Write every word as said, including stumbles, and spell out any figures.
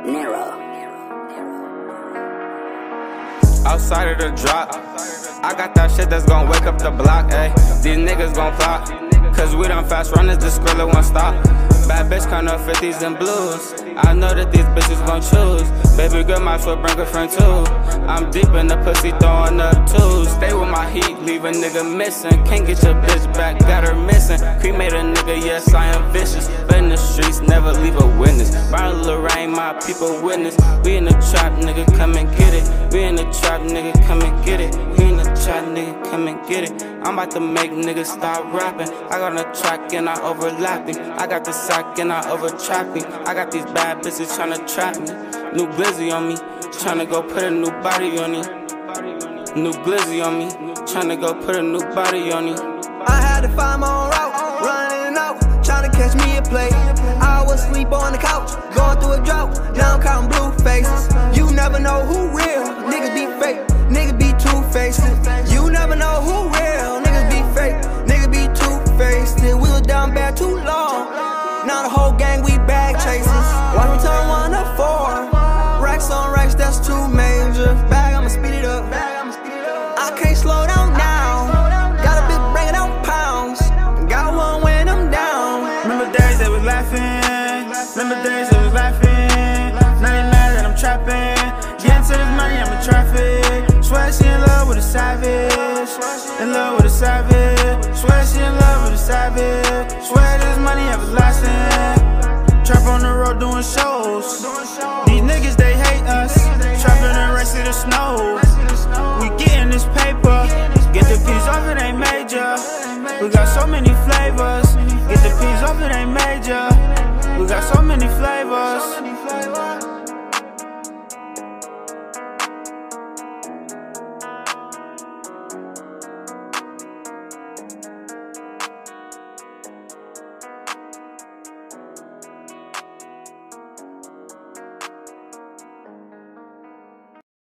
Nero. Outside of the drop, I got that shit that's gon' wake up the block, ayy. These niggas gon' flop, cause we done fast runners, the Skrilla won't stop. Bad bitch count up fifties and blues. I know that these bitches gon' choose. Baby girl might as well bring a friend too. I'm deep in the pussy throwing up twos. Stay with my heat, leave a nigga missing. Can't get your bitch back, got her missing. Cremate a nigga, yes I am vicious. But in the streets, never leave a witness. Brian Lorraine, my people witness. We in the trap, nigga, come and get it. We in the trap, nigga, come and get it. We in the trap, nigga, come and get it. I'm about to make niggas stop rapping. I got on the track and I overlapping. I got the sack and I over trapping. I got these bad bitches tryna trap me. New glizzy on me, tryna go put a new body on me. New glizzy on me, tryna go put a new body on me. I had to find my own route, running out, tryna catch me a play. I was asleep on the couch, going through a drought. Now I'm counting blue faces. You never know who real, niggas be fake, niggas be two-faced. You never know who real, niggas be fake, niggas be two-faced. We was down bad too long, now the whole gang we bag chasers. Watch me turn one up four, racks on racks, that's too major. Bag, I'ma speed it up, I can't slow down now. Got a bitch bringing out pounds, got one when I'm down. Remember days they was laughing, remember days they was laughing. Now they mad that I'm trapping, getting to this money, I'm in traffic. Swear she in love with a savage, in love with a savage. Swear she in love with a savage, swear this money everlasting. Trap on the road doing shows, these niggas they hate us. Trapping the rest of the snow, we getting this paper. Get the piece off, it ain't major. We got so many flavors. Get the piece off, it ain't major. We got so many flavors.